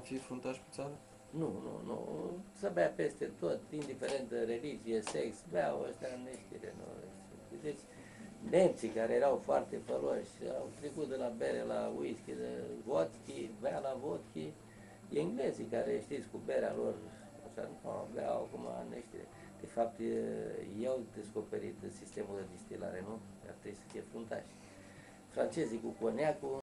fi fruntaș pe țară? Nu. Să bea peste tot, indiferent de religie, sex, beau ăștia în neștire. Nu? Deci, nemții care erau foarte făloși, au trecut de la bere la whisky, de vodki, bea la vodki, englezii care, știți, cu berea lor, așa, nu, beau acum în neștire. De fapt, ei au descoperit sistemul de distilare, nu? Ar trebui să fie fruntași. Francezii cu coniacul,